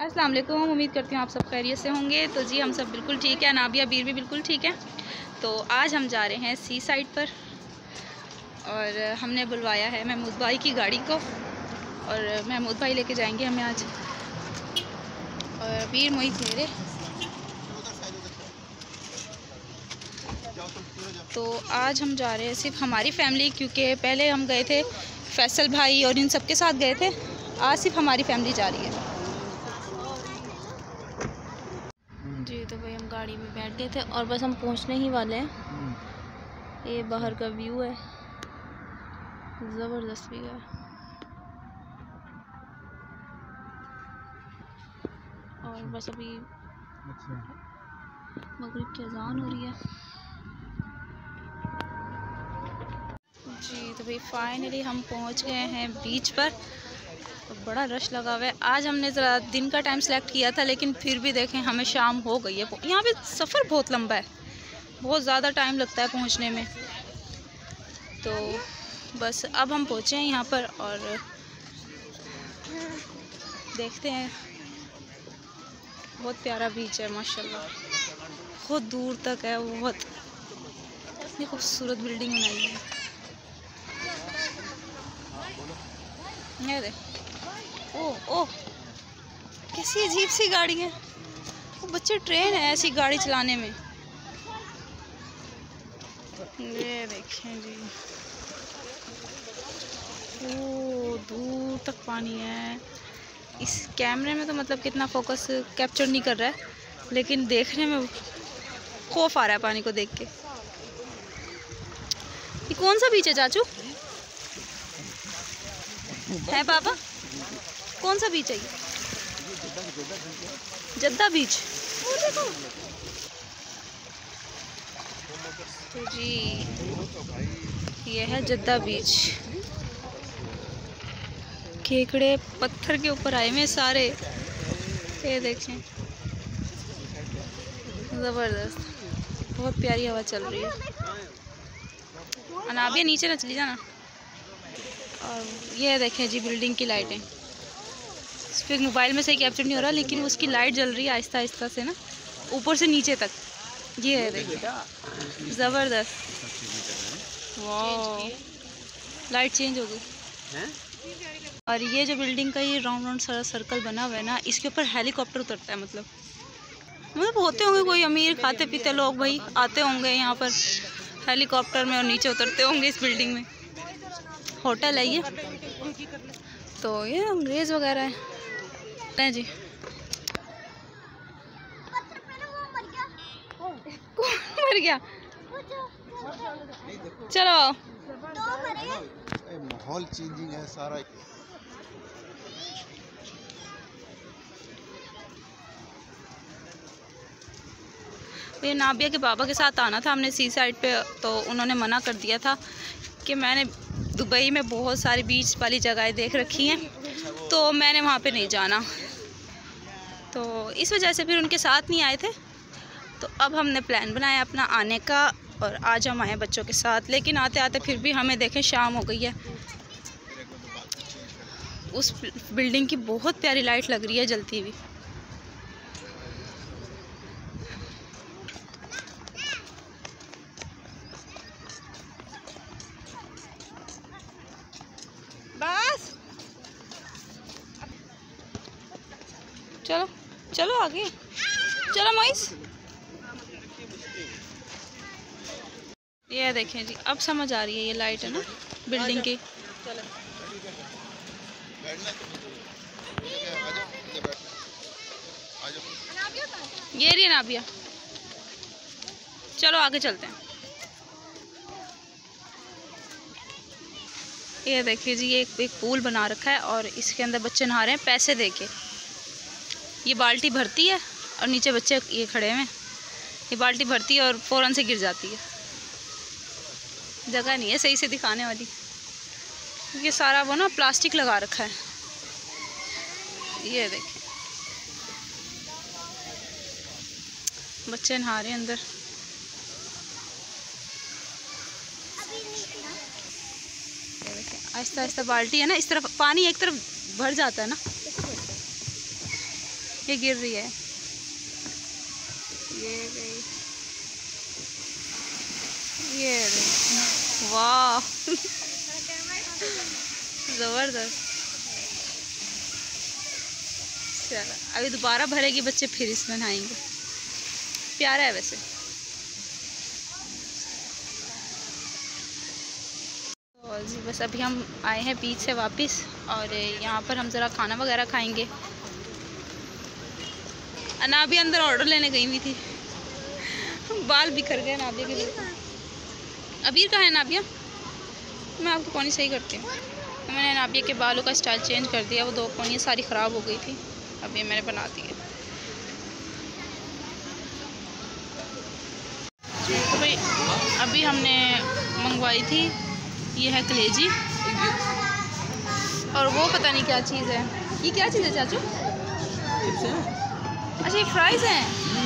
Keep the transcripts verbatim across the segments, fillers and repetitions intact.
अस्सलाम वालेकुम। उम्मीद करती हूँ आप सब खैरियत से होंगे। तो जी हम सब बिल्कुल ठीक है, नाबिया बीर भी बिल्कुल ठीक है। तो आज हम जा रहे हैं सी साइड पर और हमने बुलवाया है महमूद भाई की गाड़ी को और महमूद भाई लेके जाएंगे हमें आज। और बीर मोहित मेरे। तो आज हम जा रहे हैं सिर्फ हमारी फैमिली, क्योंकि पहले हम गए थे फैसल भाई और इन सब के साथ गए थे। आज सिर्फ हमारी फैमिली जा रही है। जी तो भाई हम गाड़ी में बैठ गए थे और बस हम पहुंचने ही वाले हैं। ये बाहर का व्यू है, ज़बरदस्त व्यू है। और बस अभी मगरिब की अजान हो रही है। जी तो भाई फाइनली हम पहुंच गए हैं बीच पर। तो बड़ा रश लगा हुआ है। आज हमने ज़रा दिन का टाइम सेलेक्ट किया था, लेकिन फिर भी देखें हमें शाम हो गई है। यहाँ पे सफ़र बहुत लंबा है, बहुत ज़्यादा टाइम लगता है पहुँचने में। तो बस अब हम पहुँचे हैं यहाँ पर और देखते हैं। बहुत प्यारा बीच है माशाल्लाह, बहुत दूर तक है। बहुत इतनी खूबसूरत बिल्डिंग बनाई है। ये देख, ओह ओह कैसी अजीब सी गाड़ी है। वो बच्चे ट्रेन है ऐसी गाड़ी चलाने में। ये देखें जी, ओ दूर तक पानी है। इस कैमरे में तो मतलब कितना फोकस कैप्चर नहीं कर रहा है, लेकिन देखने में खौफ आ रहा है पानी को देख के। ये कौन सा बीच है चाचू? है पापा, कौन सा बीच है ये? जद्दा बीच। तो जी ये है जद्दा बीच। केकड़े पत्थर के ऊपर आए हुए सारे, ये देखें ज़बरदस्त। बहुत प्यारी हवा चल रही है। अनाबिया नीचे ना चली जाना। और ये देखें जी बिल्डिंग की लाइटें। इस पर मोबाइल में सही कैप्चर नहीं हो रहा, लेकिन उसकी लाइट जल रही है आहिस्ता आहिस्ता से ना, ऊपर से नीचे तक। ये है देखिए ज़बरदस्त। वाह लाइट चेंज हो गई। और ये जो बिल्डिंग का ये राउंड राउंड सारा सर्कल बना हुआ है ना, इसके ऊपर हेलीकॉप्टर उतरता है। मतलब मतलब होते होंगे कोई अमीर खाते पीते लोग भाई, आते होंगे यहाँ पर हेलीकॉप्टर में और नीचे उतरते होंगे इस बिल्डिंग में। होटल है ये। तो ये अंग्रेज़ वगैरह है जी। कौन मर गया? चलो माहौल चेंजिंग है सारा। ये नाबिया के बाबा के साथ आना था हमने सी साइड पे, तो उन्होंने मना कर दिया था कि मैंने दुबई में बहुत सारी बीच वाली जगहें देख रखी हैं, तो मैंने वहाँ पे नहीं जाना। तो इस वजह से फिर उनके साथ नहीं आए थे। तो अब हमने प्लान बनाया अपना आने का और आज हम आए बच्चों के साथ। लेकिन आते आते फिर भी हमें देखें शाम हो गई है। उस बिल्डिंग की बहुत प्यारी लाइट लग रही है जलती हुई। बस चलो चलो आगे चलो मोइस। ये देखें जी, अब समझ आ रही है ये लाइट है ना बिल्डिंग की। ये रही नाबिया। चलो आगे चलते हैं। ये देखिए जी, ये एक, एक पूल बना रखा है और इसके अंदर बच्चे नहा रहे हैं पैसे देके। ये बाल्टी भरती है और नीचे बच्चे ये खड़े हैं। ये बाल्टी भरती है और फ़ौरन से गिर जाती है। जगह नहीं है सही से दिखाने वाली, ये सारा वो ना प्लास्टिक लगा रखा है। ये देखें बच्चे नहा रहे हैं अंदर। आहिस्ता आहिस्ता बाल्टी है ना, इस तरफ पानी एक तरफ भर जाता है ना। ये गिर रही है, ये गई, ये वाह ज़बरदस्त। चलो अभी दोबारा भरेगी बच्चे, फिर इसमें नहाएंगे। प्यारा है वैसे। और जी बस अभी हम आए हैं बीच से वापस, और यहाँ पर हम ज़रा खाना वगैरह खाएंगे। अनाबिया अंदर ऑर्डर लेने गई हुई थी, बाल बिखर गए नाबिया के लिए। अबीर कहाँ है नाबिया? मैं आपको पौनी सही करती हूँ। मैंने नाबिया के बालों का स्टाइल चेंज कर दिया, वो दो पौनियाँ सारी ख़राब हो गई थी, अब ये मैंने बना दी है। तो भाई अभी हमने मंगवाई थी, ये है कलेजी, और वो पता नहीं क्या चीज़ है। ये क्या चीज़ है चाचू? अच्छा ये फ्राइज़ हैं।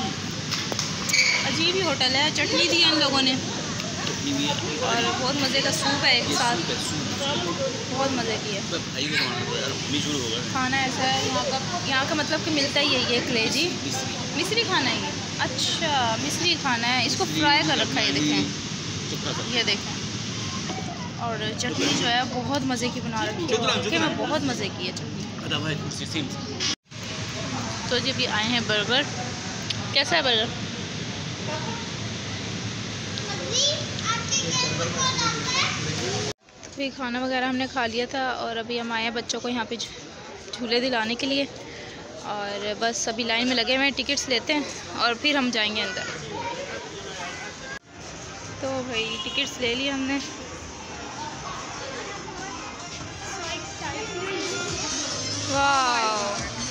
अजीब ही होटल है। चटनी दी है इन लोगों ने, और बहुत मज़े का सूप है एक साथ, बहुत मज़े की है। खाना ऐसा है यहाँ का, यहाँ का मतलब कि मिलता ही है ये कलेजी। मिस्री खाना है ये? अच्छा मिस्री खाना है। इसको फ्राई कर रखा है, ये देखें, ये देखें। और चटनी जो है बहुत मज़े की बना रखी है, कि मैं बहुत मज़े की है चटनी। तो जी भी आए हैं बर्गर। कैसा है बर्गर? तो फिर खाना वगैरह हमने खा लिया था, और अभी हम आए हैं बच्चों को यहाँ पे झूले दिलाने के लिए, और बस अभी लाइन में लगे हुए हैं, टिकट्स लेते हैं और फिर हम जाएंगे अंदर। तो भाई टिकट्स ले लिए हमने। वाह,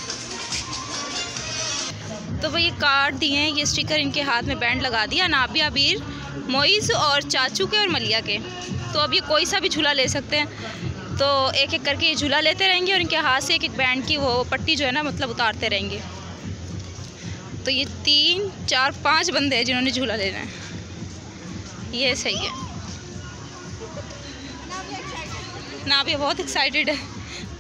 तो भाई ये कार्ड दिए हैं, ये स्टिकर इनके हाथ में बैंड लगा दिया, नाबिया, अबीर, मोइज़ और चाचू के और मलिया के। तो अब ये कोई सा भी झूला ले सकते हैं, तो एक एक करके ये झूला लेते रहेंगे, और इनके हाथ से एक एक बैंड की वो पट्टी जो है ना मतलब उतारते रहेंगे। तो ये तीन चार पांच बंदे हैं जिन्होंने झूला लेना है, ये सही है। नाबिया बहुत एक्साइटेड है।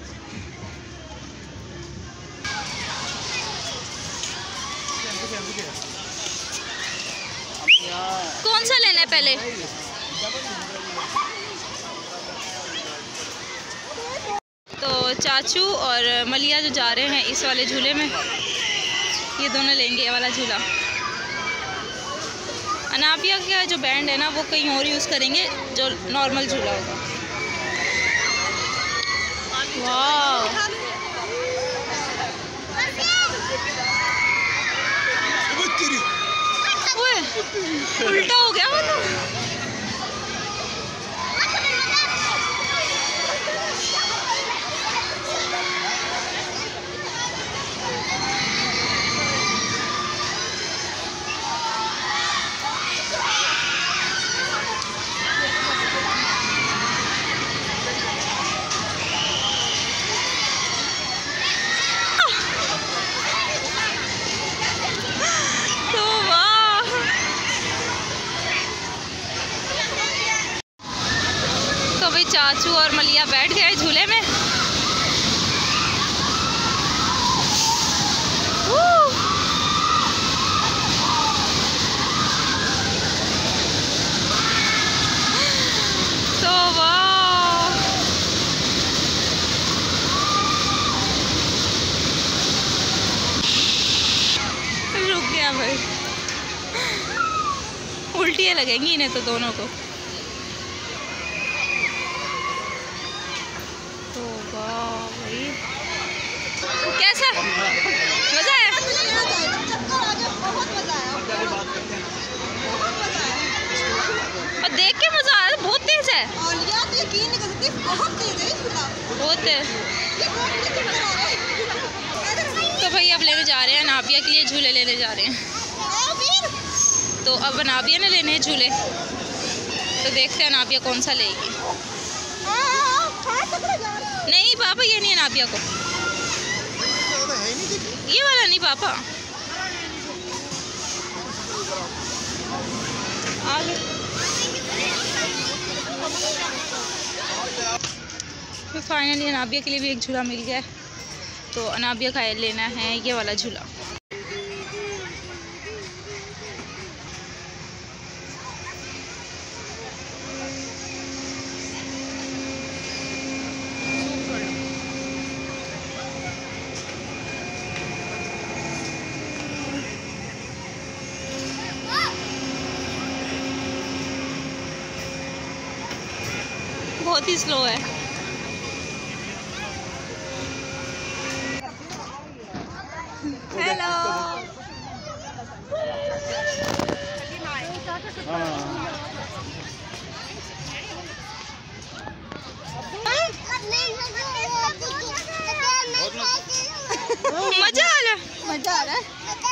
कौन सा लेना है पहले? तो चाचू और मलिया जो जा रहे हैं इस वाले झूले में, ये दोनों लेंगे ये वाला झूला। अनाबिया का जो बैंड है ना वो कहीं और यूज़ करेंगे, जो नॉर्मल झूला होगा। वाह, उल्टा हो गया वो तो। चाचू और मलिया बैठ गए झूले में। तो वाह, रुक गया भाई, उल्टियाँ लगेंगी इन्हें तो दोनों को। कैसा मजा आया? और देख के मजा आया, बहुत तेज है, बहुत तेज। तो भाई अब लेने जा रहे हैं नाबिया के लिए झूले लेने जा रहे हैं। तो अब नाबिया ने लेने हैं झूले, तो देखते हैं नाबिया कौन सा लेगी। नहीं पापा ये नहीं है नाबिया को, ये वाला नहीं पापा। आगे तो फाइनली नाबिया के लिए भी एक झूला मिल गया है। तो अनाबिया का लेना है ये वाला झूला। बहुत ही स्लो है। हेलो। मजा आ रहा है, मजा आ रहा है।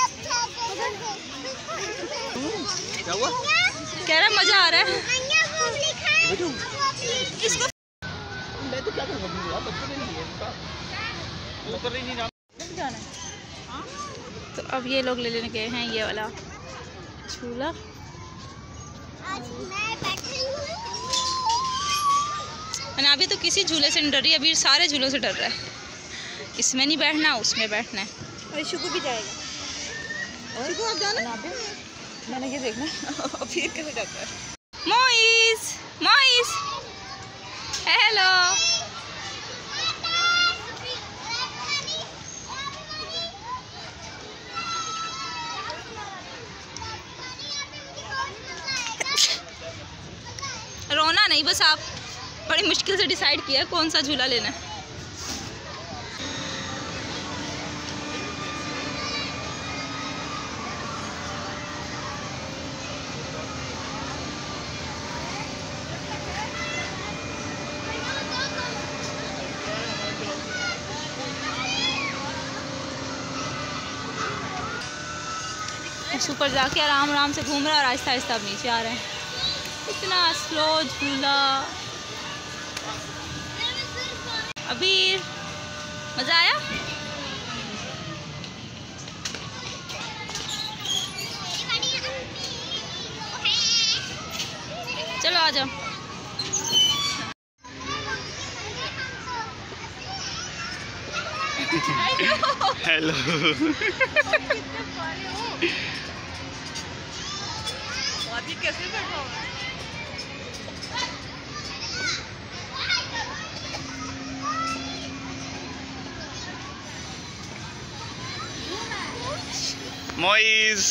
क्या हुआ? कह रहा मजा आ रहा है। इसको मैं तो क्या करूँगा, बच्चों ने नहीं है, वो कर रही नहीं ना जाना है। तो अब ये लोग ले लेने गए हैं ये वाला झूला। अनाबिया तो किसी झूले से नहीं डर रही, अभी सारे झूलों से डर रहा है। इसमें नहीं बैठना, उसमें बैठना है। और शुकू भी जाएगा। शुकू आप जाना? मैंने ये देखना फिर कैसे जाता है। मोइस, मोइस, हेलो। रोना नहीं, बस आप बड़ी मुश्किल से डिसाइड किया कौन सा झूला लेना है। ऊपर जाके आराम आराम से घूम रहा है और आहिस्ता आहिस्ता अब नीचे आ रहे हैं। इतना स्लो झूला। अभी मज़ा आया? चलो आ जाओ। हेलो। कैसे बैठा? मोइस।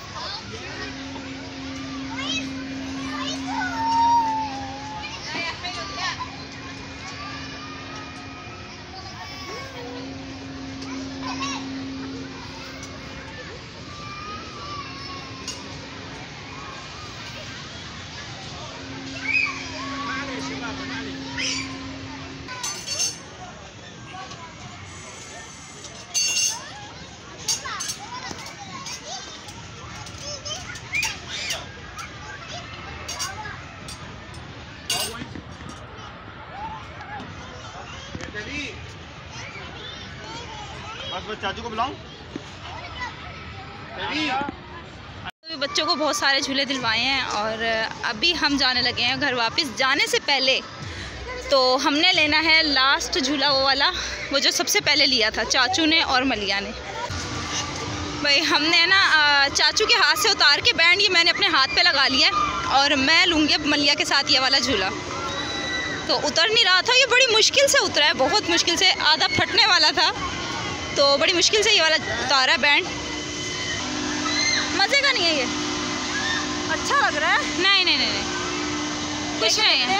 चाचू को बुलाऊं? बच्चों को बहुत सारे झूले दिलवाए हैं और अभी हम जाने लगे हैं घर वापस। जाने से पहले तो हमने लेना है लास्ट झूला, वो वाला वो जो सबसे पहले लिया था चाचू ने और मलिया ने। भाई हमने ना चाचू के हाथ से उतार के बैंड ये मैंने अपने हाथ पे लगा लिया है और मैं लूँगी अब मलिया के साथ ये वाला झूला। तो उतर नहीं रहा था, ये बड़ी मुश्किल से उतरा है, बहुत मुश्किल से, आधा फटने वाला था तो बड़ी मुश्किल से ये वाला उतारा बैंड। मज़े का नहीं है ये, अच्छा लग रहा है। नहीं नहीं नहीं, नहीं। कुछ नहीं है।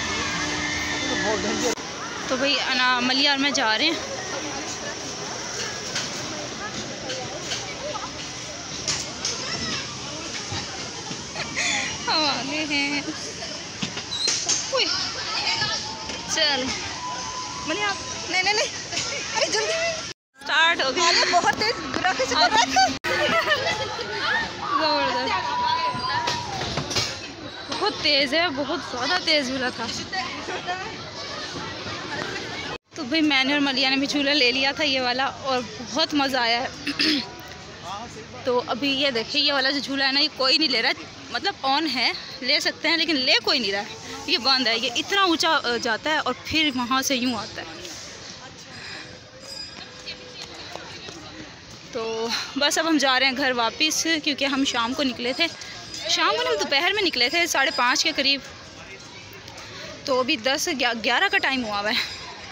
तो भाई अना मलिया और मैं जा रहे हैं। हम आगे हैं। चल मलिया, नहीं नहीं नहीं, अरे जल्दी स्टार्ट हो गया। बहुत तेज जबरदस्त, बहुत तेज है, बहुत ज़्यादा तेज झूला था। तो भाई मैंने और मलिया ने भी झूला ले लिया था ये वाला और बहुत मज़ा आया है। तो अभी ये देखिए ये वाला जो झूला है ना, ये कोई नहीं ले रहा है, मतलब ऑन है, ले सकते हैं लेकिन ले कोई नहीं रहा है, ये बंद है। ये इतना ऊंचा जाता है और फिर वहाँ से यूँ आता है। तो बस अब हम जा रहे हैं घर वापस, क्योंकि हम शाम को निकले थे, शाम को हम दोपहर में निकले थे साढ़े पाँच के करीब। तो अभी दस ग्यारह का टाइम हुआ हुआ है,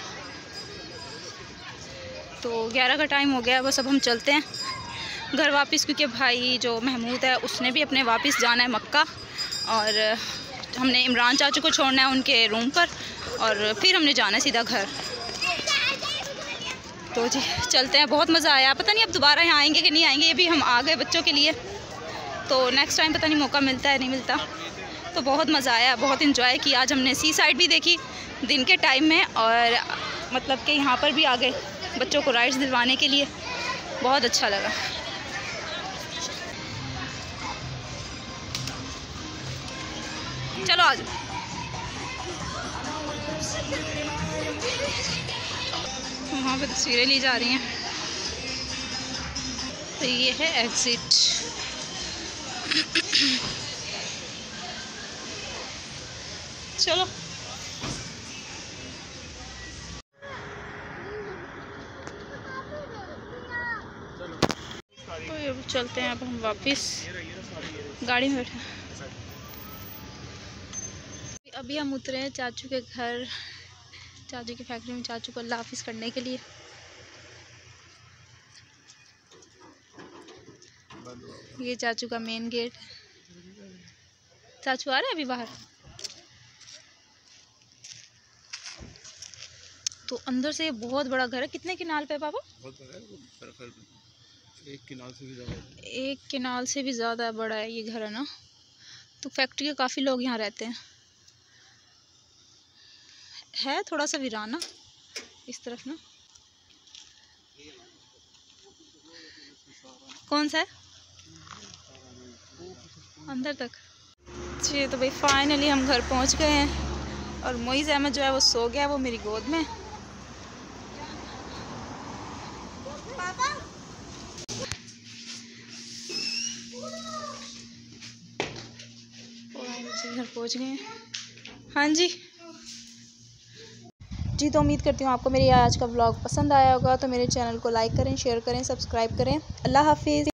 तो ग्यारह का टाइम हो गया। बस अब हम चलते हैं घर वापस, क्योंकि भाई जो महमूद है उसने भी अपने वापस जाना है मक्का, और हमने इमरान चाचू को छोड़ना है उनके रूम पर, और फिर हमने जाना है सीधा घर। तो जी चलते हैं। बहुत मज़ा आया, पता नहीं अब दोबारा यहाँ आएंगे कि नहीं आएंगे, ये भी हम आ गए बच्चों के लिए, तो नेक्स्ट टाइम पता नहीं मौका मिलता है नहीं मिलता। तो बहुत मज़ा आया, बहुत इन्जॉय किया। आज हमने सी साइड भी देखी दिन के टाइम में, और मतलब कि यहाँ पर भी आ गए बच्चों को राइड्स दिलवाने के लिए, बहुत अच्छा लगा। चलो आज वहाँ पे तस्वीरें ली जा रही हैं। तो ये है एग्ज़िट। चलो तो ये चलते हैं अब हम वापस गाड़ी में बैठे। अभी हम उतरे हैं चाचू के घर, चाचू की फैक्ट्री में चाचू को अल्लाह हाफिज़ करने के लिए। ये चाचू का मेन गेट। चाचू आ रहे हैं अभी बाहर। तो अंदर से ये बहुत बड़ा घर है। कितने किनाल पे पापा? बहुत बड़ा है, एक किनाल से भी ज़्यादा। एक किनाल से भी ज़्यादा बड़ा है ये घर, है ना। तो फैक्ट्री के काफ़ी लोग यहाँ रहते हैं। है थोड़ा सा वीराना इस तरफ ना। कौन सा है अंदर तक? जी तो भाई फाइनली हम घर पहुंच गए हैं, और मोइज़ अहमद जो है वो सो गया, वो मेरी गोद में। घर पहुंच गए हैं। हाँ जी जी तो उम्मीद करती हूँ आपको मेरी आज का व्लॉग पसंद आया होगा। तो मेरे चैनल को लाइक करें, शेयर करें, सब्सक्राइब करें। अल्लाह हाफिज़।